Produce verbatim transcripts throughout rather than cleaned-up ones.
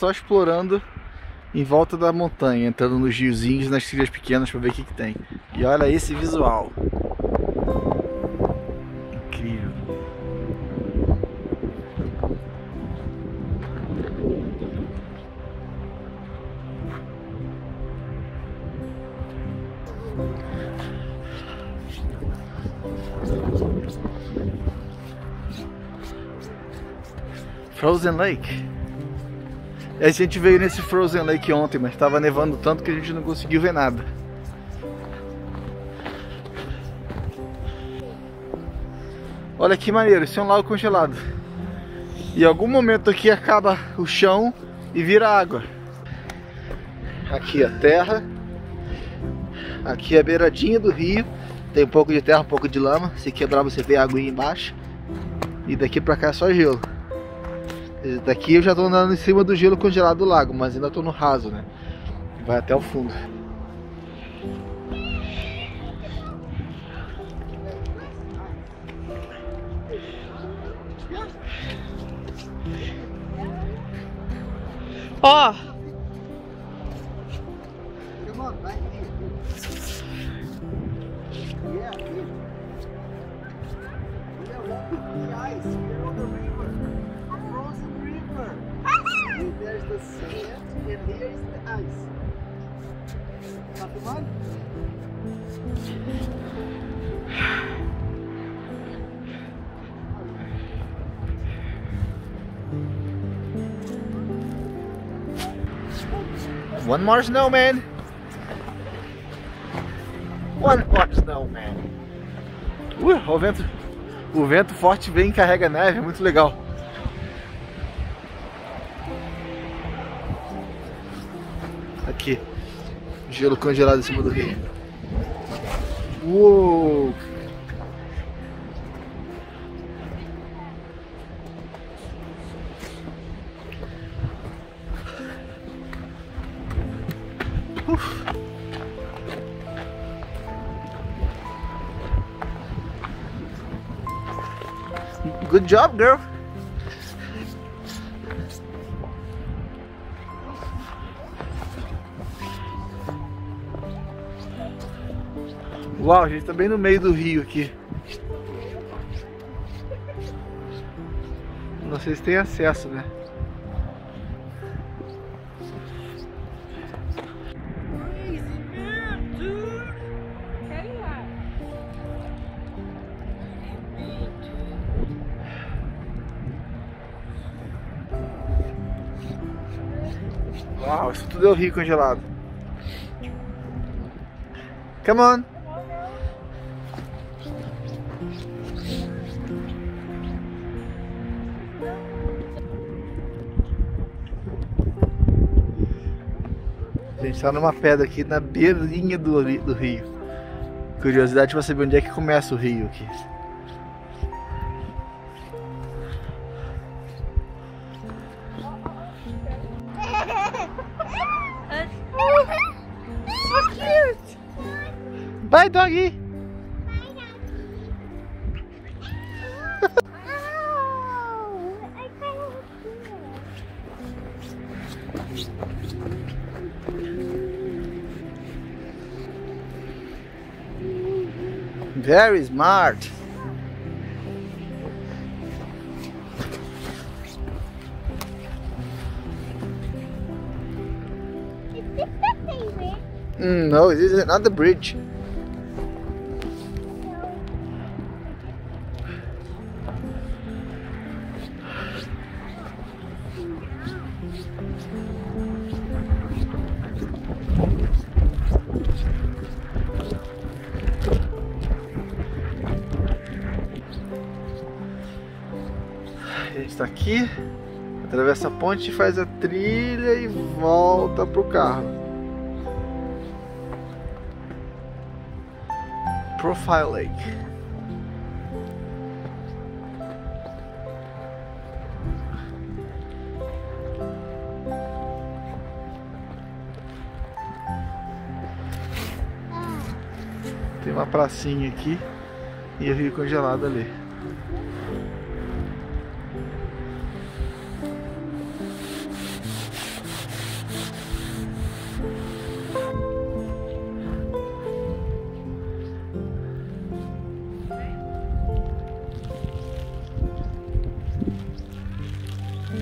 só explorando em volta da montanha, entrando nos riozinhos, nas trilhas pequenas para ver o que que tem. E olha esse visual. Incrível. Frozen Lake. A gente veio nesse Frozen Lake ontem, mas estava nevando tanto que a gente não conseguiu ver nada. Olha que maneiro, esse é um lago congelado. E em algum momento aqui acaba o chão e vira água. Aqui a terra. Aqui a beiradinha do rio. Tem um pouco de terra, um pouco de lama. Se quebrar você vê a aguinha embaixo. E daqui pra cá é só gelo. Daqui eu já tô andando em cima do gelo congelado do lago, mas ainda tô no raso, né? Vai até o fundo. Ó! There's the sand and here's the ice. Tá filmando? One more snowman. One more snowman. Uh, o vento, o vento forte vem e carrega neve, é muito legal. Aqui, gelo congelado em cima do rio. Uou! Uf. Good job, girl. Uau, a gente tá bem no meio do rio aqui. Não sei se tem acesso, né? Uau, isso tudo é o rio congelado. Come on! A gente tá numa pedra aqui na beirinha do, do rio. Curiosidade pra saber onde é que começa o rio aqui. So cute! Bye, doggy! Very smart. Is this the favorite? Mm, no, this is not the bridge. A gente tá aqui, atravessa a ponte, faz a trilha e volta pro carro. Profile Lake. Tem uma pracinha aqui e o rio congelado ali.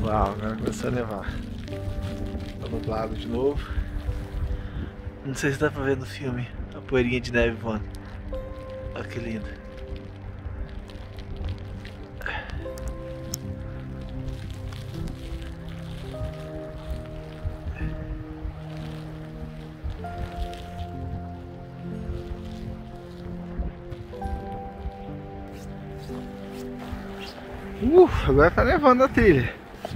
Uau, agora começou a nevar. Tá nublado de novo. Não sei se dá pra ver no filme a poeirinha de neve voando. Olha que lindo. Uh, agora tá nevando a trilha.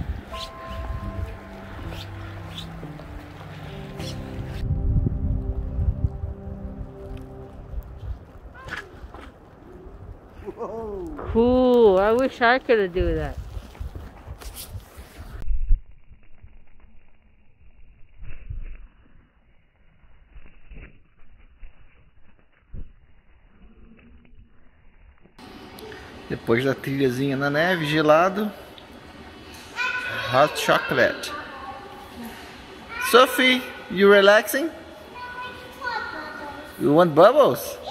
Ooh, I wish I could do that. Depois da trilhazinha na neve, gelado. Hot chocolate. Sophie, you relaxing? You want bubbles?